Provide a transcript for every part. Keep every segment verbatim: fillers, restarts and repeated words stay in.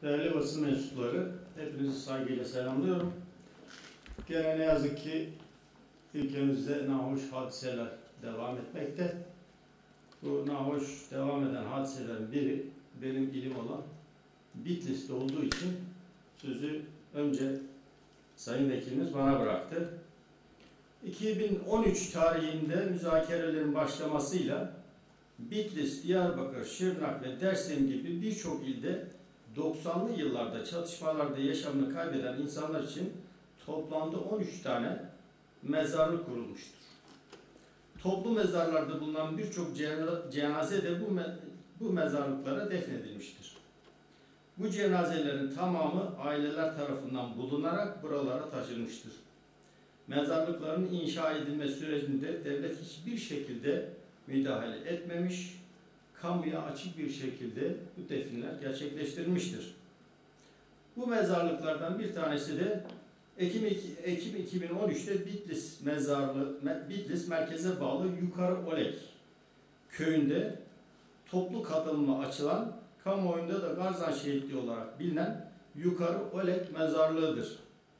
Değerli basın mensupları, hepinizi saygıyla selamlıyorum. Gene ne yazık ki ülkemizde nahoş hadiseler devam etmekte. Bu nahoş devam eden hadiselerin biri benim ilim olan Bitlis'te olduğu için sözü önce Sayın Vekilimiz bana bıraktı. iki bin on üç tarihinde müzakerelerin başlamasıyla Bitlis, Diyarbakır, Şırnak ve Dersim gibi birçok ilde doksanlı yıllarda çatışmalarda yaşamını kaybeden insanlar için toplamda on üç tane mezarlık kurulmuştur. Toplu mezarlarda bulunan birçok cenaze de bu, me bu mezarlıklara defnedilmiştir. Bu cenazelerin tamamı aileler tarafından bulunarak buralara taşınmıştır. Mezarlıkların inşa edilme sürecinde devlet hiçbir şekilde müdahale etmemiş, kamuya açık bir şekilde bu definler gerçekleştirilmiştir. Bu mezarlıklardan bir tanesi de Ekim iki bin on üç'te Bitlis mezarlığı, Bitlis merkeze bağlı Yukarı Olek köyünde toplu katılıma açılan, kamuoyunda da Garzan şehitliği olarak bilinen Yukarı Olek mezarlığıdır.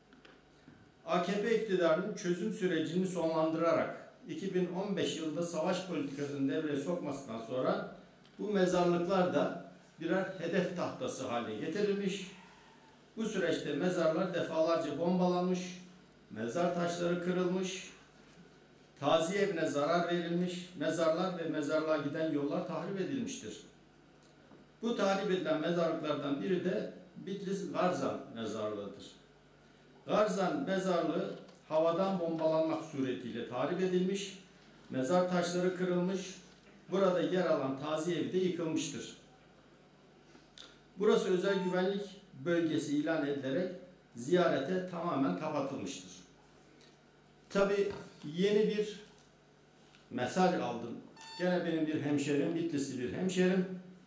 A K P iktidarının çözüm sürecini sonlandırarak iki bin on beş yılında savaş politikasını devreye sokmasından sonra bu mezarlıklar da birer hedef tahtası haline getirilmiş. Bu süreçte mezarlar defalarca bombalanmış, mezar taşları kırılmış, taziye evine zarar verilmiş, mezarlar ve mezarlığa giden yollar tahrip edilmiştir. Bu tahrip edilen mezarlıklardan biri de Bitlis Garzan mezarlığıdır. Garzan mezarlığı havadan bombalanmak suretiyle tahrip edilmiş, mezar taşları kırılmış, burada yer alan taziye evi de yıkılmıştır. Burası özel güvenlik bölgesi ilan edilerek ziyarete tamamen kapatılmıştır. Tabii yeni bir mesaj aldım. Gene benim bir hemşerim, Bitlisli bir hemşerim.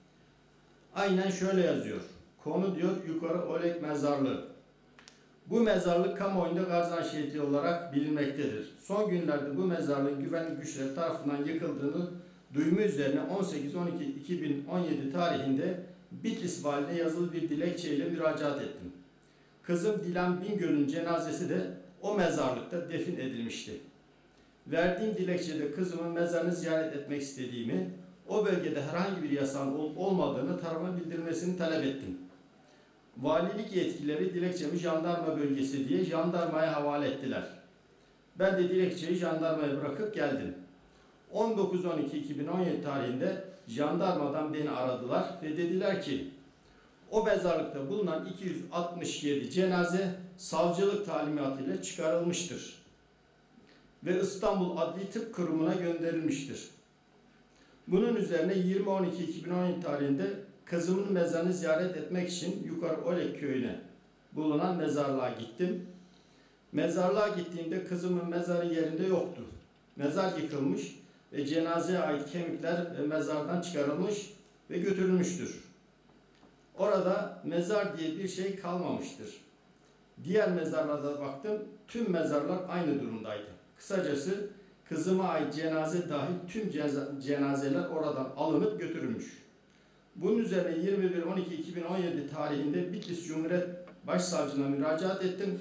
Aynen şöyle yazıyor. Konu diyor Yukarı Olek Mezarlığı. Bu mezarlık kamuoyunda Garzan şehitliği olarak bilinmektedir. Son günlerde bu mezarlığın güvenlik güçleri tarafından yıkıldığını duyma üzerine on sekiz on iki iki bin on yedi tarihinde Bitlis Valiliğine yazılı bir dilekçeyle müracaat ettim. Kızım Dilan Bingöl'ün cenazesi de o mezarlıkta defin edilmişti. Verdiğim dilekçede kızımın mezarını ziyaret etmek istediğimi, o bölgede herhangi bir yasağın olup olmadığını tarafıma bildirmesini talep ettim. Valilik yetkilileri dilekçemi jandarma bölgesi diye jandarmaya havale ettiler. Ben de dilekçeyi jandarmaya bırakıp geldim. on dokuz on iki iki bin on yedi tarihinde jandarmadan beni aradılar ve dediler ki o mezarlıkta bulunan iki yüz altmış yedi cenaze savcılık talimatıyla çıkarılmıştır ve İstanbul Adli Tıp Kurumu'na gönderilmiştir. Bunun üzerine yirmi on iki iki bin on yedi tarihinde kızımın mezarını ziyaret etmek için Yukarı Olek köyüne bulunan mezarlığa gittim. Mezarlığa gittiğimde kızımın mezarı yerinde yoktu. Mezar yıkılmış ve cenazeye ait kemikler mezardan çıkarılmış ve götürülmüştür. Orada mezar diye bir şey kalmamıştır. Diğer mezarlarda baktım, tüm mezarlar aynı durumdaydı. Kısacası kızıma ait cenaze dahil tüm cenazeler oradan alınıp götürülmüş. Bunun üzerine yirmi bir on iki iki bin on yedi tarihinde Bitlis Cumhuriyet Başsavcılığına müracaat ettim.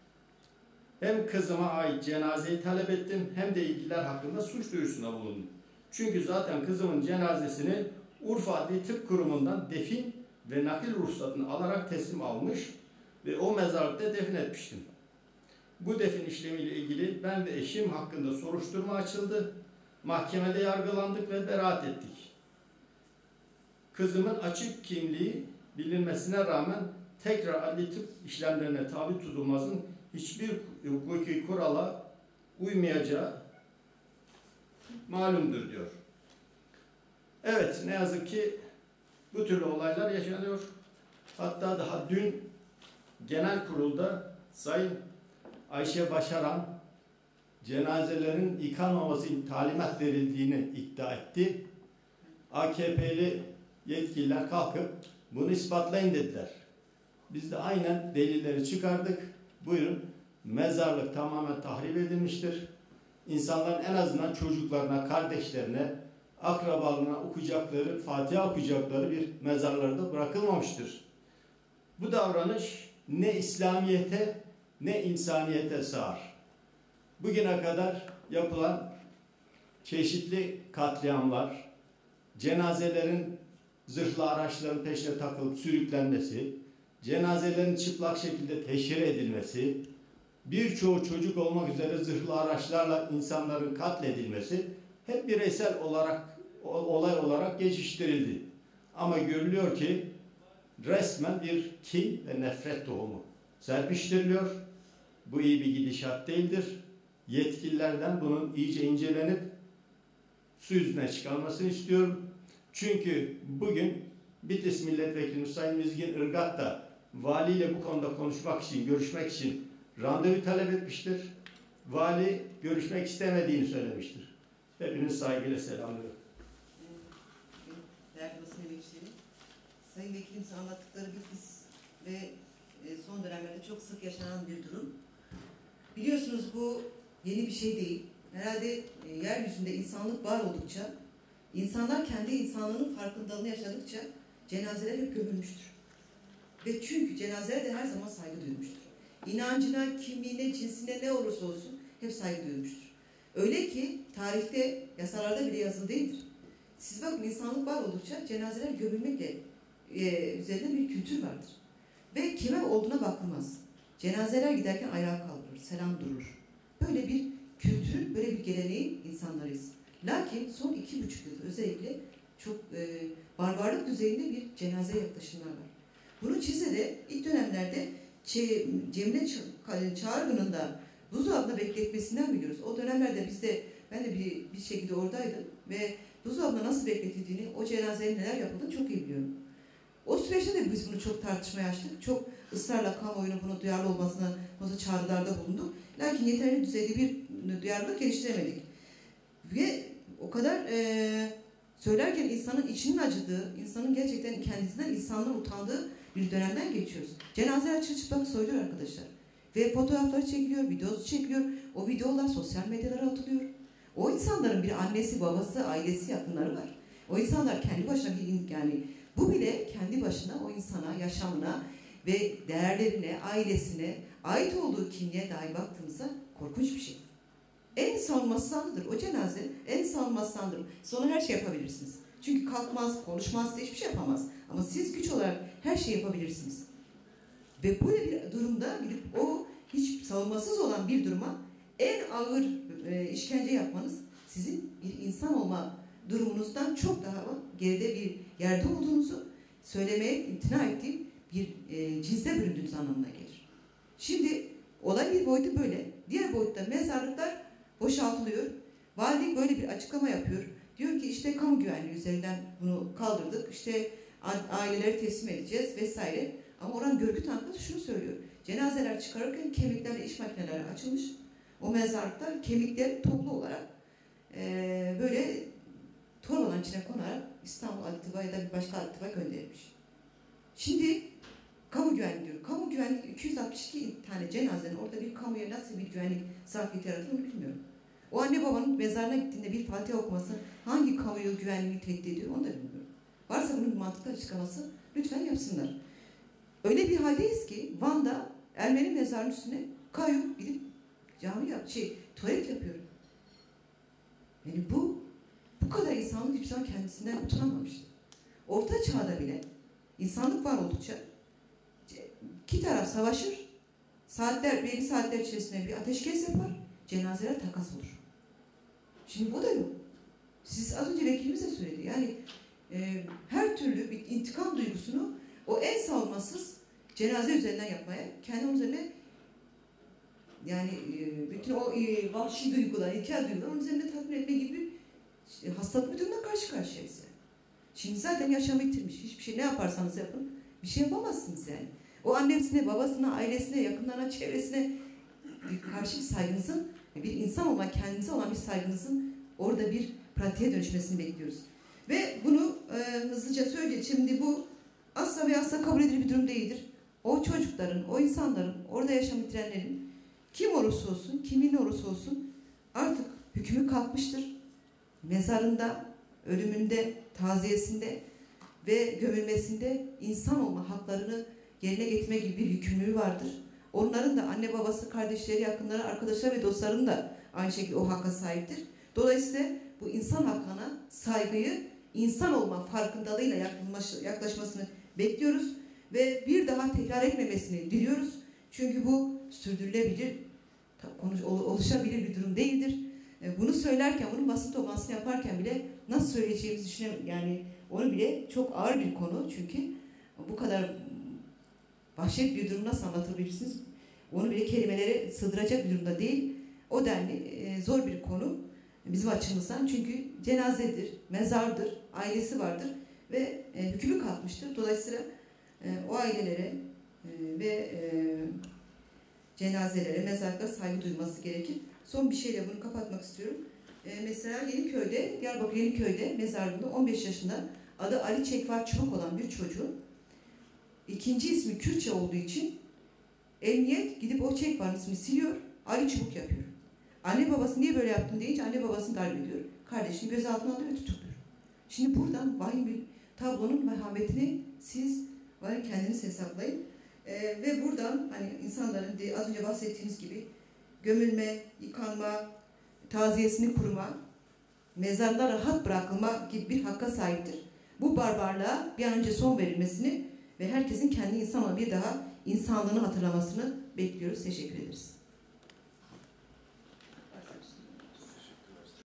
Hem kızıma ait cenazeyi talep ettim hem de ilgiler hakkında suç duyurusunda bulundum. Çünkü zaten kızımın cenazesini Urfa Adli Tıp Kurumu'ndan defin ve nakil ruhsatını alarak teslim almış ve o mezarlıkta defin etmiştim. Bu defin işlemiyle ilgili ben ve eşim hakkında soruşturma açıldı. Mahkemede yargılandık ve beraat ettik. Kızımın açık kimliği bilinmesine rağmen tekrar adli tıp işlemlerine tabi tutulmasının hiçbir hukuki kurala uymayacağı malumdur diyor. Evet, ne yazık ki bu türlü olaylar yaşanıyor. Hatta daha dün genel kurulda Sayın Ayşe Başaran cenazelerin yıkanmaması için talimat verildiğini iddia etti. A K P'li yetkililer kalkıp bunu ispatlayın dediler. Biz de aynen delilleri çıkardık. Buyurun, mezarlık tamamen tahrip edilmiştir. İnsanların en azından çocuklarına, kardeşlerine, akrabalarına okuyacakları, Fatiha okuyacakları bir mezarlarda bırakılmamıştır. Bu davranış ne İslamiyete ne insaniyete sığar. Bugüne kadar yapılan çeşitli katliamlar, cenazelerin zırhlı araçların peşine takılıp sürüklenmesi, cenazelerin çıplak şekilde teşhir edilmesi, birçoğu çocuk olmak üzere zırhlı araçlarla insanların katledilmesi hep bireysel olarak olay olarak geçiştirildi. Ama görülüyor ki resmen bir kin ve nefret tohumu serpiştiriliyor. Bu iyi bir gidişat değildir. Yetkililerden bunun iyice incelenip su yüzüne çıkarmasını istiyorum. Çünkü bugün Bitlis Milletvekili Sayın Mizgin Irgat da valiyle bu konuda konuşmak için, görüşmek için randevu talep etmiştir. Vali görüşmek istemediğini söylemiştir. Hepiniz saygıyla selamlıyorum. Değerli basın emekçileri, Sayın Vekilim anlattıkları Bitlis ve son dönemlerde çok sık yaşanan bir durum. Biliyorsunuz bu yeni bir şey değil. Herhalde e, yeryüzünde insanlık var oldukça, insanlar kendi insanlığının farkındalığını yaşadıkça cenazeler hep gömülmüştür. Ve çünkü cenazelere de her zaman saygı duyulmuştur. İnancına, kimliğine, cinsine ne olursa olsun hep saygı duyulmuştur. Öyle ki tarihte, yasalarda bile yazılı değildir. Siz bakın insanlık var oldukça cenazeler gömülmekle e, üzerinde bir kültür vardır. Ve kime olduğuna bakılmaz. Cenazeler giderken ayağa kaldırır, selam durur. Böyle bir kültürün, böyle bir geleneği insanlarıyız. Lakin son iki buçuk yıl özellikle çok e, barbarlık düzeyinde bir cenaze yaklaşımlar var. Bunu Cizre'de ilk dönemlerde Cemile Çağrı'nın buzdolabına bekletmesinden biliyoruz. O dönemlerde bizde, ben de bir, bir şekilde oradaydım ve buzdolabına nasıl bekletildiğini, o cenazelerin neler yapıldığını çok iyi biliyorum. O süreçte de biz bunu çok tartışmaya açtık. Çok ısrarla kamuoyunun bunu duyarlı olmasına konusunda çağrılarda bulunduk. Lakin yeterli düzeyde bir duyarlılık geliştiremedik. Ve o kadar e, söylerken insanın içinin acıdığı, insanın gerçekten kendisinden, insanlığın utandığı bir dönemden geçiyoruz. Cenazeler çırçıplak soyuluyor arkadaşlar. Ve fotoğrafları çekiliyor, videosu çekiliyor. O videolar sosyal medyalara atılıyor. O insanların bir annesi, babası, ailesi, yakınları var. O insanlar kendi başına bir, yani bu bile kendi başına o insana, yaşamına ve değerlerine, ailesine, ait olduğu kimliğe dair baktığımızda korkunç bir şey. En savunmasız anıdır. O cenaze en savunmasız anıdır. Sonra her şey yapabilirsiniz. Çünkü kalkmaz, konuşmaz, hiçbir şey yapamaz. Ama siz güç olarak her şeyi yapabilirsiniz. Ve böyle bir durumda gidip o hiç savunmasız olan bir duruma en ağır e, işkence yapmanız sizin bir insan olma durumunuzdan çok daha geride bir yerde olduğunuzu söylemeye imtina ettiğim bir e, cinse büründüğünüz anlamına gelir. Şimdi olay bir boyutu böyle. Diğer boyutta mezarlıklar boşaltılıyor. Valilik böyle bir açıklama yapıyor. Diyor ki işte kamu güvenliği üzerinden bunu kaldırdık. İşte aileleri teslim edeceğiz vesaire. Ama oranın görgü tanıkları şunu söylüyor. Cenazeler çıkarırken kemiklerle iş makineleri açılmış. O mezarlıklar kemikler toplu olarak e, böyle torbaların içine konarak İstanbul Aktiva ya da bir başka Aktiva gönderilmiş. Şimdi kamu güvenliği diyor. Kamu güvenliği iki yüz altmış iki tane cenazenin orada bir kamuya nasıl bir güvenlik zafiyeti yarattığını bilmiyorum. O anne babanın mezarına gittiğinde bir Fatiha okuması hangi kamuyu güvenliğini tehdit ediyor onu da bilmiyorum. Varsa bunun mantıklı açıklaması lütfen yapsınlar. Öyle bir haldeyiz ki Van'da Ermeni mezarının üstüne kayyum gidip cami yap, şey, tuvalet yapıyor. Yani bu bu kadar insanlık hiçbir zaman kendisinden utanmamıştı. Orta çağda bile insanlık var oldukça iki taraf savaşır, saatler, belli saatler içerisinde bir ateşkes yapar, cenazeler takas olur. Şimdi bu da yok. Siz az önce vekilimiz de söyledi. Yani e, her türlü bir intikam duygusunu o en savunmasız cenaze üzerinden yapmaya, kendi onun üzerine yani e, bütün o e, vahşi duygular, ilkel duygular onun üzerinde tatmin etme gibi işte, hastalık bir durumla karşı karşıyayız yani. Şimdi zaten yaşamı bitirmiş. Hiçbir şey ne yaparsanız yapın bir şey yapamazsınız yani. O annesine, babasına, ailesine, yakınlarına, çevresine karşı bir saygınızın, bir insan olma, kendinize olan bir saygınızın orada bir pratiğe dönüşmesini bekliyoruz. Ve bunu e, hızlıca söyleyeyim. Şimdi bu asla ve asla kabul edilir bir durum değildir. O çocukların, o insanların, orada yaşam bitirenlerin kim olursa olsun, kimin olursa olsun artık hükmü kalkmıştır. Mezarında, ölümünde, taziyesinde ve gömülmesinde insan olma haklarını yerine getirme gibi bir yükümlülüğü vardır. Onların da anne babası, kardeşleri, yakınları, arkadaşları ve dostlarının da aynı şekilde o hakka sahiptir. Dolayısıyla bu insan hakkına saygıyı insan olma farkındalığıyla yaklaşmasını bekliyoruz ve bir daha tekrar etmemesini diliyoruz. Çünkü bu sürdürülebilir, oluşabilir bir durum değildir. Bunu söylerken, bunun basın toplantısını yaparken bile nasıl söyleyeceğimizi düşünüyorum. Yani onu bile çok ağır bir konu çünkü bu kadar vahşet bir durum nasıl anlatabilirsiniz? Onu bile kelimelere sığdıracak bir durumda değil. O denli zor bir konu bizim açımızdan. Çünkü cenazedir, mezardır, ailesi vardır ve e, hükmü kalkmıştır. Dolayısıyla e, o ailelere e, ve e, cenazelere, mezarlıklara saygı duyması gerekir. Son bir şeyle bunu kapatmak istiyorum. E, mesela Yeniköy'de, Diyarbakır Yeniköy'de mezarlığında on beş yaşında adı Ali Çekvar Çubuk olan bir çocuğun ikinci ismi Kürtçe olduğu için emniyet gidip o Çekvar'ın ismini siliyor, Ali Çubuk yapıyor. Anne babası niye böyle yaptın deyince anne babasını darp ediyor. Kardeşini gözaltına alıyor ve tutukluyor. Şimdi buradan vahim bir tablonun vehametini siz vahim kendiniz hesaplayın. Ee, ve buradan hani insanların de, az önce bahsettiğiniz gibi gömülme, yıkanma, taziyesini kurma, mezarda rahat bırakılma gibi bir hakka sahiptir. Bu barbarlığa bir an önce son verilmesini ve herkesin kendi insanla bir daha insanlığını hatırlamasını bekliyoruz. Teşekkür ederiz.